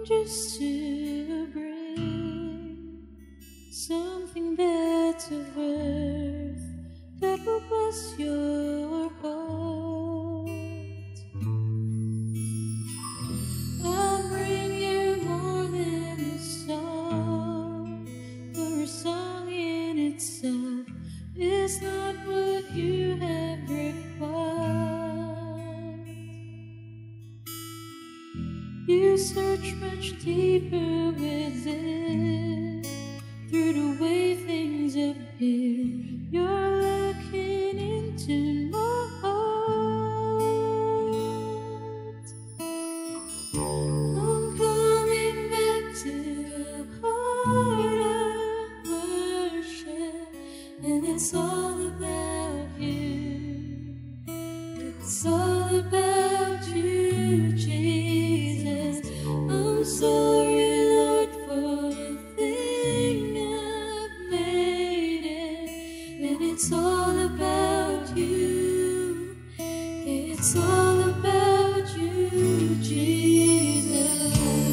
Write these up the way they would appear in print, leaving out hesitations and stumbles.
just to bring something that's of worth that will bless your heart. I'll bring you more than a song, for a song in itself is not what you have required. You search much deeper within, through the way things appear. You're looking into my heart. I'm coming back to the heart of worship, and it's all about you. It's all about you, Jesus. I'm sorry, Lord, for the thing I've made it. And it's all about you. It's all about you, Jesus.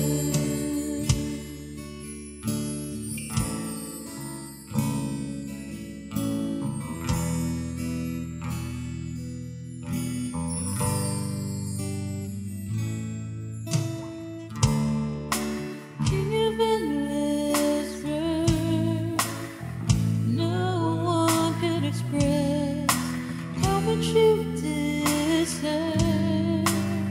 King of endless worth, no one could express how much you deserve.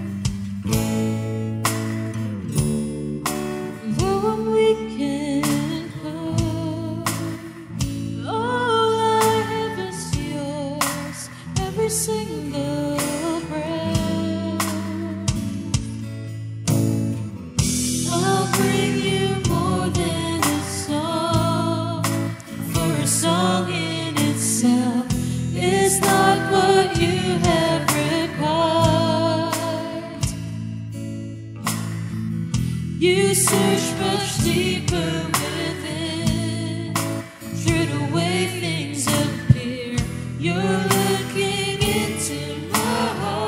Though I'm weak and hurt, all I have is yours, every single breath. I'll bring you more than a song, for a song in itself is not what you have required. You search much deeper within, through the way things appear. You're looking into my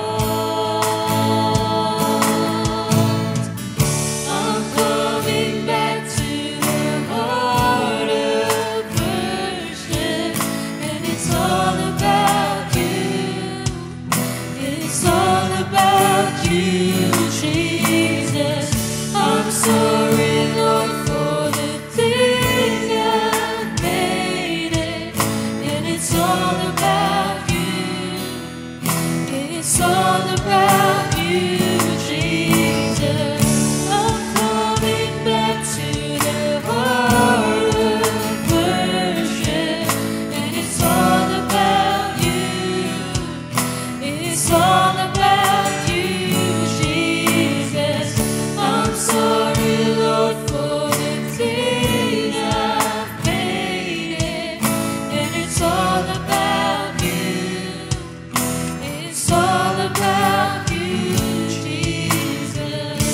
heart. I'm coming back to the heart of worship, and it's all about you. It's all about you, Jesus. I'm sorry, Lord, for the thing I've made it, and it's all about you. It's all about you, Jesus. I'm coming back to the heart of worship, and it's all about you. It's all about you, Jesus. I'm sorry, Lord, for the thing I've made it, and it's all about you. It's all about you, Jesus.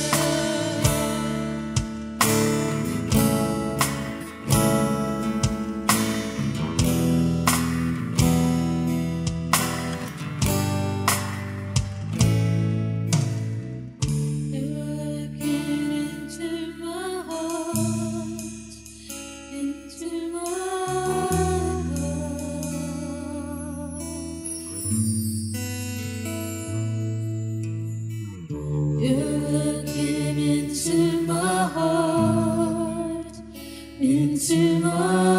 You're looking into my heart, into my heart. You're looking into my heart, into my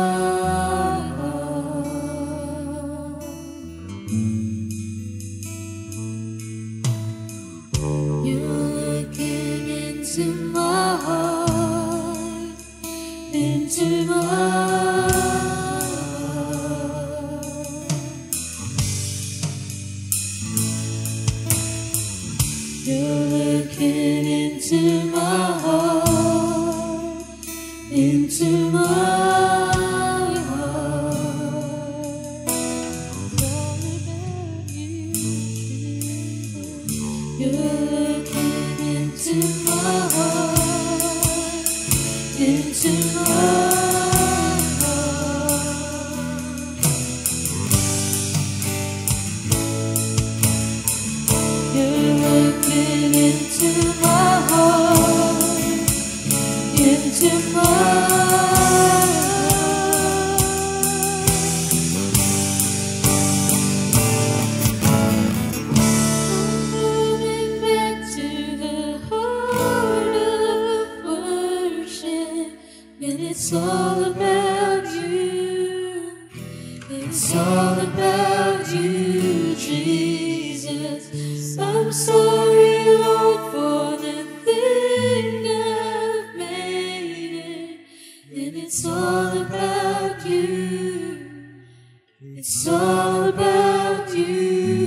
heart. You're looking into my heart, into my heart. You're looking into my heart, into my heart. It's all about you, Jesus. You're looking into my heart, into my heart. You're looking into my heart, I'm sorry, Lord, for the thing I've made it. And it's all about you. It's all about you.